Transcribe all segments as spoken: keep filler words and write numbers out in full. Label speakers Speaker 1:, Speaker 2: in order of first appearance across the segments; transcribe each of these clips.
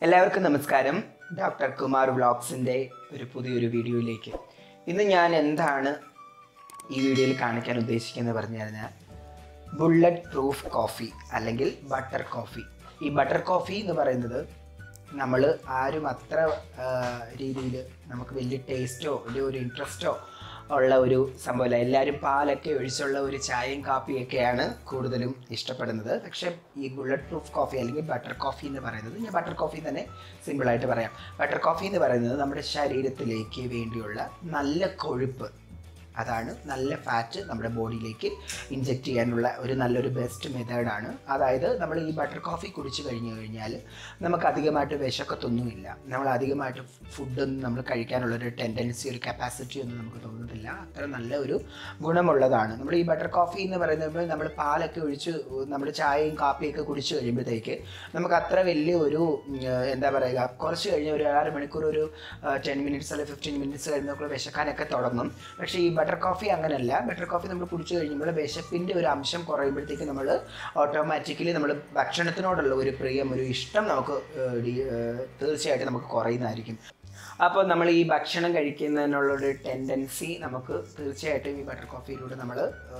Speaker 1: എല്ലാവർക്കും നമസ്കാരം. ഡോക്ടർ കുമാർ വ്ളോഗ്സിൻ്റെ ഒരു പുതിയൊരു വീഡിയോയിലേക്ക്. ഇന്ന് ഞാൻ എന്താണ് ഈ വീഡിയോയിൽ കാണിക്കാൻ ഉദ്ദേശിക്കുന്നത് പറഞ്ഞു കഴിഞ്ഞാൽ ബുള്ളറ്റ് പ്രൂഫ് കോഫി അല്ലെങ്കിൽ ബട്ടർ കോഫി. ഈ ബട്ടർ കോഫി എന്ന് പറയുന്നത് നമ്മൾ ആരും അത്ര രീതിയിൽ നമുക്ക് വലിയ ടേസ്റ്റോ വലിയ ഒരു ഇൻട്രസ്റ്റോ ഉള്ള ഒരു സംഭവമല്ല. എല്ലാവരും പാലൊക്കെ ഒഴിച്ചുള്ള ഒരു ചായയും കാപ്പിയൊക്കെയാണ് കൂടുതലും ഇഷ്ടപ്പെടുന്നത്. പക്ഷേ ഈ ബുള്ളറ്റ് പ്രൂഫ് കോഫി അല്ലെങ്കിൽ ബട്ടർ കോഫി എന്ന് പറയുന്നത്, ഞാൻ ബട്ടർ കോഫി തന്നെ സിമ്പിളായിട്ട് പറയാം. ബട്ടർ കോഫി എന്ന് പറയുന്നത് നമ്മുടെ ശരീരത്തിലേക്ക് വേണ്ടിയുള്ള നല്ല കൊഴുപ്പ്, അതാണ് നല്ല ഫാറ്റ് നമ്മുടെ ബോഡിയിലേക്ക് ഇൻജെക്റ്റ് ചെയ്യാനുള്ള ഒരു നല്ലൊരു ബെസ്റ്റ് മെത്തേഡാണ്. അതായത് നമ്മൾ ഈ ബട്ടർ കോഫി കുടിച്ചു കഴിഞ്ഞു കഴിഞ്ഞാൽ നമുക്ക് അധികമായിട്ട് വിശക്കത്തൊന്നുമില്ല. നമ്മൾ അധികമായിട്ട് ഫുഡൊന്നും നമ്മൾ കഴിക്കാനുള്ളൊരു ടെൻഡൻസി, ഒരു കപ്പാസിറ്റി ഒന്നും നമുക്ക് തോന്നുന്നില്ല. അത്ര നല്ല ഒരു ഗുണമുള്ളതാണ്. നമ്മൾ ഈ ബട്ടർ കോഫി എന്ന് പറയുന്നത് നമ്മൾ പാലൊക്കെ ഒഴിച്ച് നമ്മൾ ചായയും കാപ്പിയൊക്കെ കുടിച്ചു കഴിയുമ്പോഴത്തേക്ക് നമുക്ക് അത്ര വലിയ ഒരു എന്താ പറയുക, കുറച്ച് കഴിഞ്ഞ് ഒരു ആറ് മണിക്കൂർ ഒരു ടെൻ മിനിറ്റ്സ് അല്ലെങ്കിൽ ഫിഫ്റ്റീൻ മിനിറ്റ്സ് കഴിഞ്ഞപ്പോൾ വിശക്കാനൊക്കെ തുടങ്ങും. പക്ഷേ ഈ ബട്ടർ കോഫി അങ്ങനെയല്ല. ബട്ടർ കോഫി നമ്മൾ കുടിച്ചു കഴിയുമ്പോൾ വിശപ്പിൻ്റെ ഒരു അംശം കുറയുമ്പോഴത്തേക്ക് നമ്മൾ ഓട്ടോമാറ്റിക്കലി നമ്മൾ ഭക്ഷണത്തിനോടുള്ള ഒരു പ്രിയം, ഒരു ഇഷ്ടം നമുക്ക് തീർച്ചയായിട്ടും നമുക്ക് കുറയുന്നതായിരിക്കും. അപ്പോൾ നമ്മൾ ഈ ഭക്ഷണം കഴിക്കുന്നതിനുള്ളൊരു ടെൻഡൻസി നമുക്ക് തീർച്ചയായിട്ടും ഈ ബട്ടർ കോഫിയിലൂടെ നമ്മൾ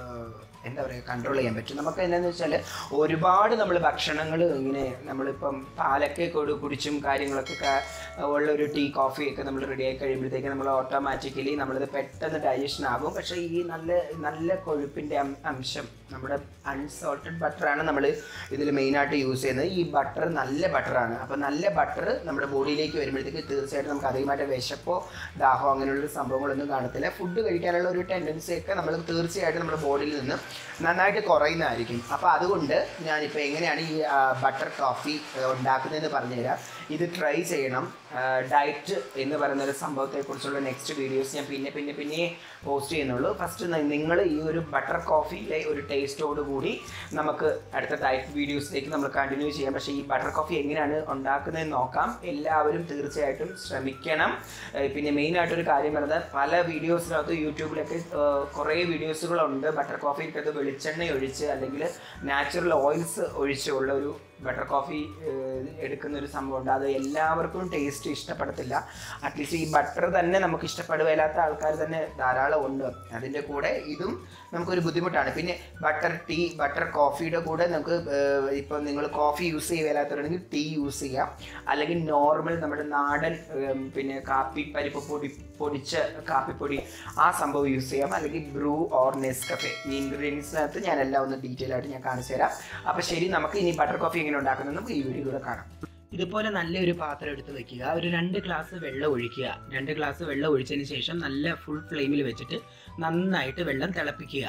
Speaker 1: എന്താ പറയുക കൺട്രോൾ ചെയ്യാൻ പറ്റും. നമുക്ക് എന്താണെന്ന് വെച്ചാൽ ഒരുപാട് നമ്മൾ ഭക്ഷണങ്ങൾ ഇങ്ങനെ നമ്മളിപ്പം പാലൊക്കെ കൊടു കുടിച്ചും കാര്യങ്ങളൊക്കെ ഉള്ളൊരു ടീ കോഫിയൊക്കെ നമ്മൾ റെഡിയായി കഴിയുമ്പോഴത്തേക്ക് നമ്മൾ ഓട്ടോമാറ്റിക്കലി നമ്മളിത് പെട്ടെന്ന് ഡൈജഷൻ ആകും. പക്ഷേ ഈ നല്ല നല്ല കൊഴുപ്പിൻ്റെ അംശം, നമ്മുടെ അൺസോൾട്ടഡ് ബട്ടറാണ് നമ്മൾ ഇതിൽ മെയിനായിട്ട് യൂസ് ചെയ്യുന്നത്. ഈ ബട്ടർ നല്ല ബട്ടറാണ്. അപ്പോൾ നല്ല ബട്ടർ നമ്മുടെ ബോഡിയിലേക്ക് വരുമ്പോഴത്തേക്ക് തീർച്ചയായിട്ടും നമുക്ക് അധികമായിട്ട് വിശപ്പോ ദാഹമോ അങ്ങനെയുള്ള സംഭവങ്ങളൊന്നും കാണത്തില്ല. ഫുഡ് കഴിക്കാനുള്ള ഒരു ടെൻഡൻസിയൊക്കെ നമ്മൾ തീർച്ചയായിട്ടും നമ്മുടെ ബോഡിയിൽ നിന്ന് നന്നായിട്ട് കുറയുന്നതായിരിക്കും. അപ്പോൾ അതുകൊണ്ട് ഞാനിപ്പോൾ എങ്ങനെയാണ് ഈ ബട്ടർ കോഫി ഉണ്ടാക്കുന്നതെന്ന് പറഞ്ഞുതരാം. ഇത് ട്രൈ ചെയ്യണം. ഡയറ്റ് എന്ന് പറയുന്ന ഒരു സംഭവത്തെക്കുറിച്ചുള്ള നെക്സ്റ്റ് വീഡിയോസ് ഞാൻ പിന്നെ പിന്നെ പിന്നെ പോസ്റ്റ് ചെയ്യുന്നുള്ളൂ. ഫസ്റ്റ് നിങ്ങൾ ഈ ഒരു ബട്ടർ കോഫിയിലെ ഒരു ടേസ്റ്റോടുകൂടി നമുക്ക് അടുത്ത ഡയറ്റ് വീഡിയോസിലേക്ക് നമ്മൾ കണ്ടിന്യൂ ചെയ്യാം. പക്ഷേ ഈ ബട്ടർ കോഫി എങ്ങനെയാണ് ഉണ്ടാക്കുന്നതെന്ന് നോക്കാം. എല്ലാവരും തീർച്ചയായിട്ടും ശ്രമിക്കണം. പിന്നെ മെയിനായിട്ടൊരു കാര്യം പറയുന്നത്, പല വീഡിയോസിനകത്ത് യൂട്യൂബിലൊക്കെ കുറേ വീഡിയോസുകളുണ്ട് ബട്ടർ കോഫിക്കകത്ത് വെളിച്ചെണ്ണ ഒഴിച്ച് അല്ലെങ്കിൽ നാച്ചുറൽ ഓയിൽസ് ഒഴിച്ചുള്ള ഒരു ബട്ടർ കോഫി എടുക്കുന്ന ഒരു സംഭവമുണ്ട്. അത് എല്ലാവർക്കും ടേസ്റ്റ് ഇഷ്ടപ്പെടത്തില്ല. അറ്റ്ലീസ്റ്റ് ഈ ബട്ടർ തന്നെ നമുക്ക് ഇഷ്ടപ്പെടുകയില്ലാത്ത ആൾക്കാർ തന്നെ ധാരാളം ഉണ്ട്. അതിൻ്റെ കൂടെ ഇതും നമുക്കൊരു ബുദ്ധിമുട്ടാണ്. പിന്നെ ബട്ടർ ടീ, ബട്ടർ കോഫിയുടെ കൂടെ നമുക്ക് ഇപ്പം നിങ്ങൾ കോഫി യൂസ് ചെയ്യുകയില്ലാത്തവരാണെങ്കിൽ ടീ യൂസ് ചെയ്യാം. അല്ലെങ്കിൽ നോർമൽ നമ്മുടെ നാടൻ പിന്നെ കാപ്പി പരിപ്പ് പൊടി പൊടിച്ച കാപ്പിപ്പൊടി ആ സംഭവം യൂസ് ചെയ്യാം. അല്ലെങ്കിൽ ബ്രൂ ഓർ നെസ്കഫെ. ഈ ഇൻഗ്രീഡിയൻസിനകത്ത് ഞാൻ എല്ലാം ഒന്ന് ഡീറ്റെയിൽ ആയിട്ട് ഞാൻ കാണിച്ചു തരാം. അപ്പോൾ ശരി, നമുക്ക് ഇനി ബട്ടർ കോഫി എങ്ങനെ ഉണ്ടാക്കുന്നത് നമുക്ക് ഈ വീഡിയോയിലൂടെ കാണാം. ഇതുപോലെ നല്ലൊരു പാത്രം എടുത്ത് വെക്കുക. ഒരു രണ്ട് ഗ്ലാസ് വെള്ളം ഒഴിക്കുക. രണ്ട് ഗ്ലാസ് വെള്ളം ഒഴിച്ചതിന് ശേഷം നല്ല ഫുൾ ഫ്ലെയിമിൽ വെച്ചിട്ട് നന്നായിട്ട് വെള്ളം തിളപ്പിക്കുക.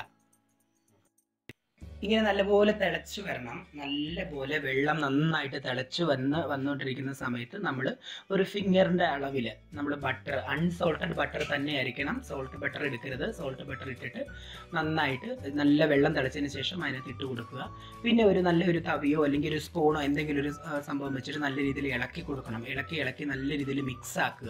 Speaker 1: ഇങ്ങനെ നല്ലപോലെ തിളച്ച് വരണം. നല്ലപോലെ വെള്ളം നന്നായിട്ട് തിളച്ച് വന്ന് വന്നുകൊണ്ടിരിക്കുന്ന സമയത്ത് നമ്മൾ ഒരു ഫിംഗറിൻ്റെ അളവിൽ നമ്മൾ ബട്ടർ, അൺസോൾട്ടഡ് ബട്ടർ തന്നെ ആയിരിക്കണം, സോൾട്ട് ബട്ടർ എടുക്കരുത്. സോൾട്ട് ബട്ടർ ഇട്ടിട്ട് നന്നായിട്ട് നല്ല വെള്ളം തിളച്ചതിന് ശേഷം അതിനകത്ത് ഇട്ട് കൊടുക്കുക. പിന്നെ ഒരു നല്ലൊരു തവിയോ അല്ലെങ്കിൽ ഒരു സ്പൂണോ എന്തെങ്കിലും ഒരു സംഭവം വെച്ചിട്ട് നല്ല രീതിയിൽ ഇളക്കി കൊടുക്കണം. ഇളക്കി ഇളക്കി നല്ല രീതിയിൽ മിക്സ് ആക്കുക.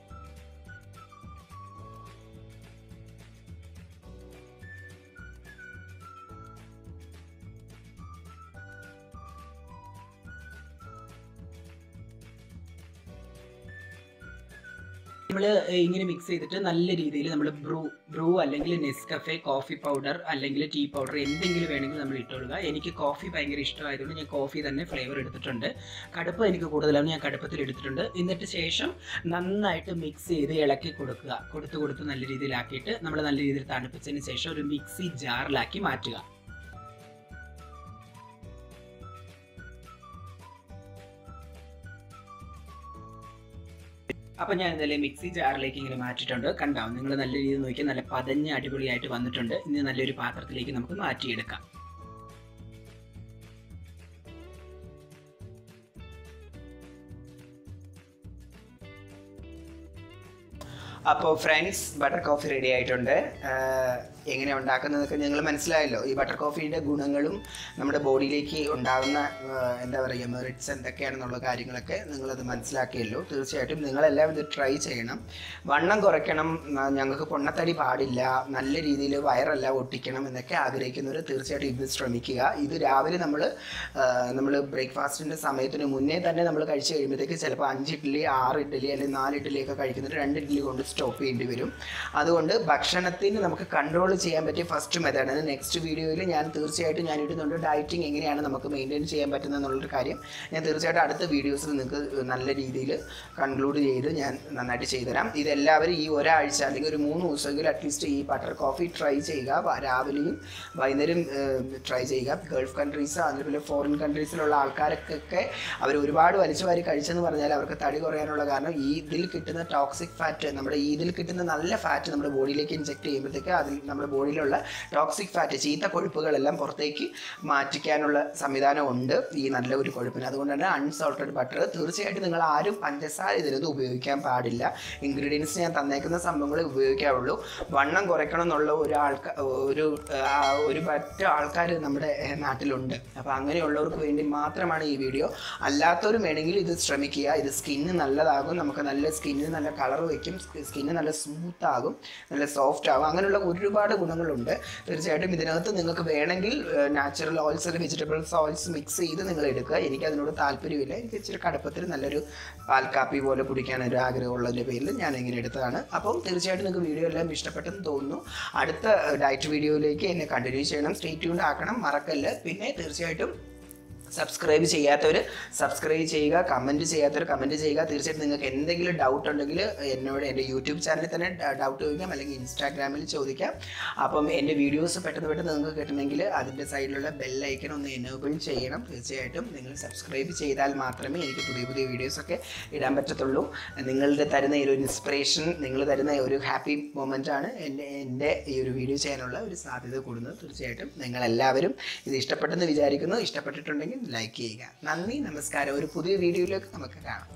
Speaker 1: നമ്മൾ ഇങ്ങനെ മിക്സ് ചെയ്തിട്ട് നല്ല രീതിയിൽ നമ്മൾ ബ്രൂ ബ്രൂ അല്ലെങ്കിൽ നെസ്കഫെ കോഫി പൗഡർ അല്ലെങ്കിൽ ടീ പൗഡർ എന്തെങ്കിലും വേണമെങ്കിൽ നമ്മൾ ഇട്ടുകൊള്ളുക. എനിക്ക് കോഫി ഭയങ്കര ഇഷ്ടമായതുകൊണ്ട് ഞാൻ കോഫി തന്നെ ഫ്ലേവർ എടുത്തിട്ടുണ്ട്. കടുപ്പം എനിക്ക് കൂടുതലാണ്, ഞാൻ കടുപ്പത്തിൽ എടുത്തിട്ടുണ്ട്. എന്നിട്ട് ശേഷം നന്നായിട്ട് മിക്സ് ചെയ്ത് ഇളക്കി കൊടുക്കുക. കൊടുത്ത് കൊടുത്ത് നല്ല രീതിയിലാക്കിയിട്ട് നമ്മൾ നല്ല രീതിയിൽ തണുപ്പിച്ചതിന് ശേഷം ഒരു മിക്സി ജാറിലാക്കി മാറ്റുക. അപ്പോൾ ഞാൻ ഇന്നലെ മിക്സി ജാറിലേക്ക് ഇങ്ങനെ മാറ്റിയിട്ടുണ്ട്. കണ്ടാവും നിങ്ങൾ നല്ല രീതിയിൽ നോക്കിയാൽ നല്ല പതഞ്ഞ അടിപൊളിയായിട്ട് വന്നിട്ടുണ്ട്. ഇനി നല്ലൊരു പാത്രത്തിലേക്ക് നമുക്ക് മാറ്റിയെടുക്കാം. അപ്പോൾ ഫ്രണ്ട്സ്, ബട്ടർ കോഫി റെഡി ആയിട്ടുണ്ട്. എങ്ങനെ ഉണ്ടാക്കുന്നതൊക്കെ നിങ്ങൾ മനസ്സിലായല്ലോ. ഈ ബട്ടർ കോഫീൻ്റെ ഗുണങ്ങളും നമ്മുടെ ബോഡിയിലേക്ക് ഉണ്ടാകുന്ന എന്താ പറയുക മെറിറ്റ്സ് എന്തൊക്കെയാണെന്നുള്ള കാര്യങ്ങളൊക്കെ നിങ്ങളത് മനസ്സിലാക്കിയല്ലോ. തീർച്ചയായിട്ടും നിങ്ങളെല്ലാം ഇത് ട്രൈ ചെയ്യണം. വണ്ണം കുറയ്ക്കണം, ഞങ്ങൾക്ക് പൊണ്ണത്തടി പാടില്ല, നല്ല രീതിയിൽ വയറെല്ലാം ഒട്ടിക്കണം എന്നൊക്കെ ആഗ്രഹിക്കുന്നവർ തീർച്ചയായിട്ടും ഇത് ശ്രമിക്കുക. ഇത് രാവിലെ നമ്മൾ നമ്മൾ ബ്രേക്ക്ഫാസ്റ്റിൻ്റെ സമയത്തിന് മുന്നേ തന്നെ നമ്മൾ കഴിച്ച് കഴിയുമ്പോഴത്തേക്ക് ചിലപ്പോൾ അഞ്ച് ഇഡ്ഡലി ആറ് ഇഡ്ഡലി അല്ലെങ്കിൽ നാല് ഇഡ്ഡലിയൊക്കെ കഴിക്കുന്നിട്ട് രണ്ട് ഇഡ്ഡലി കൊണ്ട് സ്റ്റോപ്പ് ചെയ്യേണ്ടി വരും. അതുകൊണ്ട് ഭക്ഷണത്തിന് നമുക്ക് കൺട്രോൾ ചെയ്യാൻ പറ്റിയ ഫസ്റ്റ് മെത്തേഡാണ്. നെക്സ്റ്റ് വീഡിയോയിൽ ഞാൻ തീർച്ചയായിട്ടും ഞാൻ ഇടുന്നുണ്ട് ഡയറ്റിംഗ് എങ്ങനെയാണ് നമുക്ക് മെയിൻറ്റെയിൻ ചെയ്യാൻ പറ്റുന്നത് എന്നുള്ളൊരു കാര്യം ഞാൻ തീർച്ചയായിട്ടും അടുത്ത വീഡിയോസിൽ നിങ്ങൾക്ക് നല്ല രീതിയിൽ കൺക്ലൂഡ് ചെയ്ത് ഞാൻ നന്നായിട്ട് ചെയ്തുതരാം. ഇതെല്ലാവരും ഈ ഒരാഴ്ച അല്ലെങ്കിൽ ഒരു മൂന്ന് ദിവസമെങ്കിലും അറ്റ്ലീസ്റ്റ് ഈ ബട്ടർ കോഫി ട്രൈ ചെയ്യുക. രാവിലെയും വൈകുന്നേരം ട്രൈ ചെയ്യുക. ഗൾഫ് കൺട്രീസ് അതുപോലെ ഫോറിൻ കൺട്രീസിലുള്ള ആൾക്കാരൊക്കെ അവർ ഒരുപാട് വലിച്ചു വാരി കഴിച്ചെന്ന് പറഞ്ഞാൽ അവർക്ക് തടി കുറയാനുള്ള കാരണം ഈ ഇതിൽ കിട്ടുന്ന ടോക്സിക് ഫാറ്റ്, നമ്മുടെ ഈ ഇതിൽ കിട്ടുന്ന നല്ല ഫാറ്റ് നമ്മുടെ ബോഡിയിലേക്ക് ഇൻജെക്ട് ചെയ്യുമ്പോഴത്തേക്ക് അതിൽ നമ്മുടെ ബോഡിയിലുള്ള ടോക്സിക് ഫാറ്റ് ചീത്ത കൊഴുപ്പുകളെല്ലാം പുറത്തേക്ക് മാറ്റിക്കാനുള്ള സംവിധാനം ഉണ്ട് ഈ നല്ല ഒരു കൊഴുപ്പിന്. അതുകൊണ്ട് തന്നെ അൺസോൾട്ടഡ് ബട്ടർ തീർച്ചയായിട്ടും നിങ്ങൾ ആരും പഞ്ചസാര ഇതിനത് ഉപയോഗിക്കാൻ പാടില്ല. ഇൻഗ്രീഡിയൻസ് ഞാൻ തന്നേക്കുന്ന സംഭവങ്ങൾ ഉപയോഗിക്കാവുള്ളൂ. വണ്ണം കുറയ്ക്കണം എന്നുള്ള ഒരു ആൾക്കാർ ഒരു ഒരു പറ്റ ആൾക്കാർ നമ്മുടെ നാട്ടിലുണ്ട്. അപ്പോൾ അങ്ങനെയുള്ളവർക്ക് വേണ്ടി മാത്രമാണ് ഈ വീഡിയോ. അല്ലാത്തവരും വേണമെങ്കിൽ ഇത് ശ്രമിക്കുക. ഇത് സ്കിന്ന് നല്ലതാകും, നമുക്ക് നല്ല സ്കിന്നിന് നല്ല കളർ വയ്ക്കും, സ്കിന്ന് നല്ല സ്മൂത്ത് ആകും, നല്ല സോഫ്റ്റ് ആകും. അങ്ങനെയുള്ള ഒരുപാട് ഗുണങ്ങളുണ്ട്. തീർച്ചയായിട്ടും ഇതിനകത്ത് നിങ്ങൾക്ക് വേണമെങ്കിൽ നാച്ചുറൽ ഓയിൽസ് അല്ലെങ്കിൽ വെജിറ്റബിൾസ് ഓയിൽസ് മിക്സ് ചെയ്ത് നിങ്ങൾ എടുക്കുക. എനിക്ക് അതിനോട് താല്പര്യമില്ല. എനിക്ക് ഇച്ചിരി കടുപ്പത്തിൽ നല്ലൊരു പാൽ കാപ്പി പോലെ കുടിക്കാനൊരു ആഗ്രഹമുള്ളതിൻ്റെ പേരിൽ ഞാൻ ഇങ്ങനെ എടുത്തതാണ്. അപ്പം തീർച്ചയായിട്ടും നിങ്ങൾക്ക് വീഡിയോ എല്ലാം ഇഷ്ടപ്പെട്ടെന്ന് തോന്നുന്നു. അടുത്ത ഡയറ്റ് വീഡിയോയിലേക്ക് എന്നെ കണ്ടിന്യൂ ചെയ്യണം, സ്റ്റേ ട്യൂൺഡ് ആക്കണം, മറക്കല്ല്. പിന്നെ തീർച്ചയായിട്ടും സബ്സ്ക്രൈബ് ചെയ്യാത്തവർ സബ്സ്ക്രൈബ് ചെയ്യുക, കമൻറ്റ് ചെയ്യാത്തവർ കമൻറ്റ് ചെയ്യുക. തീർച്ചയായിട്ടും നിങ്ങൾക്ക് എന്തെങ്കിലും ഡൗട്ട് ഉണ്ടെങ്കിൽ എന്നോട് എൻ്റെ യൂട്യൂബ് ചാനലിൽ തന്നെ ഡൗട്ട് ചോദിക്കാം, അല്ലെങ്കിൽ ഇൻസ്റ്റാഗ്രാമിൽ ചോദിക്കാം. അപ്പം എൻ്റെ വീഡിയോസ് പെട്ടെന്ന് പെട്ടെന്ന് നിങ്ങൾക്ക് കിട്ടണമെങ്കിൽ അതിൻ്റെ സൈഡിലുള്ള ബെല്ലൈക്കൺ ഒന്ന് എനേബിൾ ചെയ്യണം. തീർച്ചയായിട്ടും നിങ്ങൾ സബ്സ്ക്രൈബ് ചെയ്താൽ മാത്രമേ എനിക്ക് പുതിയ പുതിയ വീഡിയോസൊക്കെ ഇടാൻ പറ്റത്തുള്ളൂ. നിങ്ങളുടെ തരുന്ന ഈ ഒരു ഇൻസ്പിറേഷൻ, നിങ്ങൾ തരുന്ന ഒരു ഹാപ്പി മൊമെൻ്റാണ് എൻ്റെ എൻ്റെ ഈ ഒരു വീഡിയോ ചെയ്യാനുള്ള ഒരു സാധ്യത കൂടുന്നത്. തീർച്ചയായിട്ടും നിങ്ങളെല്ലാവരും ഇത് ഇഷ്ടപ്പെട്ടെന്ന് വിചാരിക്കുന്നു. ഇഷ്ടപ്പെട്ടിട്ടുണ്ടെങ്കിൽ ലൈക്ക് ചെയ്യുക. നന്ദി, നമസ്കാരം. ഒരു പുതിയ വീഡിയോയിലേക്ക് നമുക്ക് കാണാം.